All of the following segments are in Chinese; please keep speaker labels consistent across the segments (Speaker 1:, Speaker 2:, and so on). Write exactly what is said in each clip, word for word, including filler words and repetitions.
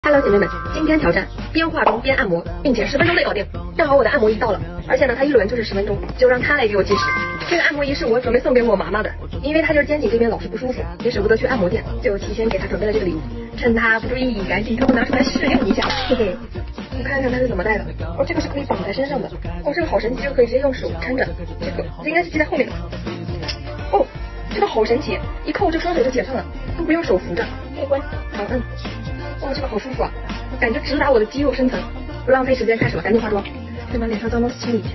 Speaker 1: Hello， 姐妹们，今天挑战边化妆边按摩，并且十分钟内搞定。正好我的按摩仪到了，而且呢，它一轮就是十分钟，就让它来给我计时。这个按摩仪是我准备送给我妈妈的，因为她就是肩颈这边老是不舒服，也舍不得去按摩店，就提前给她准备了这个礼物。趁她不注意，赶紧偷偷拿出来试用一下，嘿嘿。我看看它是怎么戴的。哦，这个是可以绑在身上的。哦，这个好神奇，这个可以直接用手撑着。这个这应该是系在后面的。哦，这个好神奇，一扣这双手就解上了，都不用手扶着。开关，长按。哇，这个好舒服啊，感觉直达我的肌肉深层。不浪费时间，开始了，赶紧化妆，先把脸上脏东西清理一下。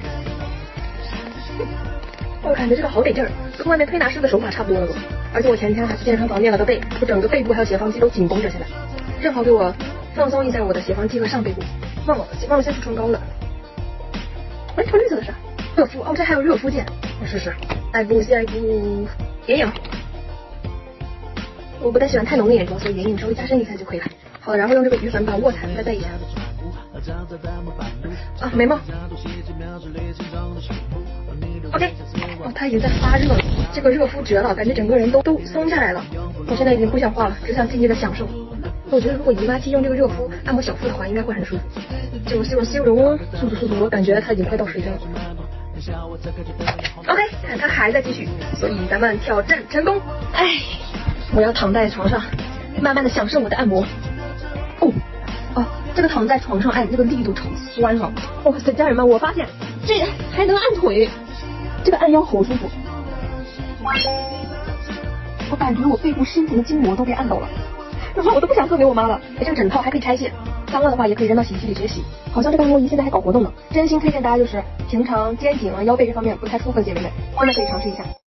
Speaker 1: 我感觉这个好得劲儿，跟外面推拿师的手法差不多了都。而且我前天还去健身房练了个背，我整个背部还有斜方肌都紧绷着，现在正好给我放松一下我的斜方肌和上背部。忘了，忘了先涂唇膏了。哎，这绿色的是热敷哦，这还有热敷键，我试试。下一步，下一步，眼影。我不太喜欢太浓的眼妆，所以眼影稍微加深一下就可以了。好的，然后用这个余粉把卧蚕再带一下。啊，眉毛。OK， 哦，它已经在发热了，这个热敷绝了，感觉整个人都都松下来了。我现在已经不想画了，只想静静的享受。我觉得如果姨妈期用这个热敷按摩小腹的话，应该会很舒服。就希望修容，速度速度，我感觉它已经快到水针了。OK， 看它还在继续，所以咱们挑战成功。哎，我要躺在床上，慢慢的享受我的按摩。哦哦，这个躺在床上按，这个力度超酸了。哇塞，家人们，我发现这还能按腿，这个按腰好舒服。我感觉我背部深层的筋膜都被按到了，然后我都不想送给我妈了。哎，这个枕套还可以拆卸，脏了的话也可以扔到洗衣机里直接洗。好像这个按摩仪现在还搞活动呢，真心推荐大家，就是平常肩颈啊、腰背这方面不太舒服的姐妹们，真的可以尝试一下。